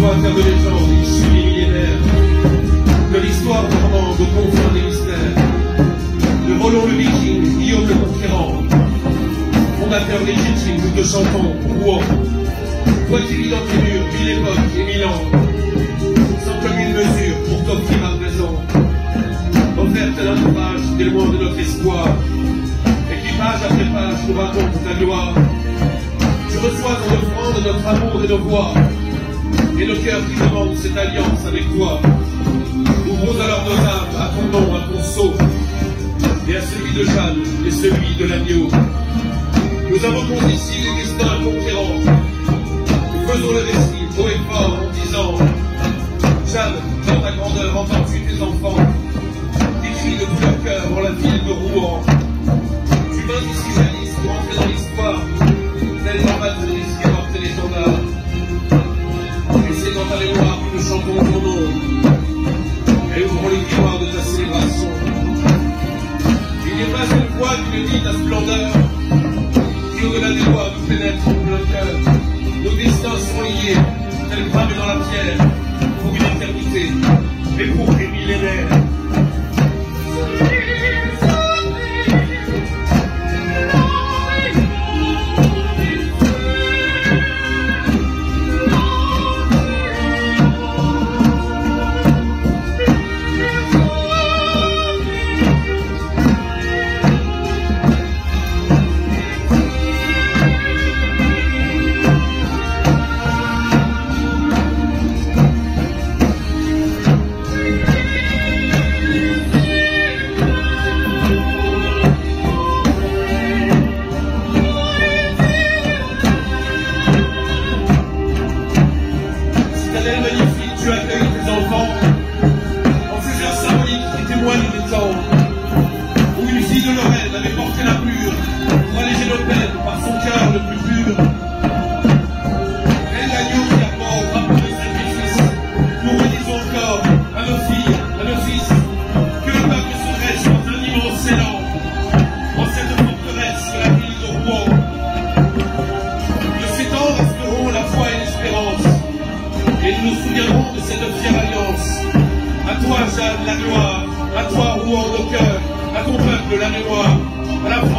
toi, terre de légende, issue des millénaires, de l'histoire normande aux confins des mystères, de Roland le Viking, Guillaume le Conquérant, fondateur légitime, nous te chantons, Rouen. Toi qui vis dans tes murs, 1000 époques et 1000 ans, sans commune mesure pour t'offrir à présent, offerte à l'entourage des loin de notre espoir, et qui page après page nous raconte ta gloire. Tu reçois en offrande notre amour et nos voix, et nos cœurs qui demandent cette alliance avec toi. Ouvrons alors nos âmes à ton nom, à ton sceau, et à celui de Jeanne et celui de l'agneau. Nous invoquons ici les destins conquérants. Nous faisons le récit haut et fort en disant: Jeanne, dans ta grandeur, entends-tu tes enfants qui crient de tout leur cœur en la ville de Rouen. Tu vins ici jadis pour entrer dans l'histoire, telle l'ambassadrice qui porte l'étendard. Et c'est dans ta mémoire que nous chantons ton nom, et ouvrons les tiroirs de ta célébration. Il n'est pas une voix qui me dit ta splendeur, qui au-delà des lois nous pénètre en plein cœur. Nos destins sont liés, tels gravés dans la pierre, pour une éternité, et pour des millénaires. Tu accueilles tes enfants en ces heures symboliques qui témoignent des temps où une fille de Lorraine avait porté la pure pour alléger nos peines par son cœur le plus pur. Elle l'agneau qui apporte au drapeau de sacrifice, nous redisons encore à nos filles, à nos fils, que le peuple se dresse dans un immense élan en cette forteresse de la ville de Rouen. De ces temps resteront la foi et l'espérance, et nous nous souviendrons de cette fière alliance. À toi, Jeanne, la gloire, à toi, Rouen, nos cœurs, à ton peuple, la mémoire, à la France.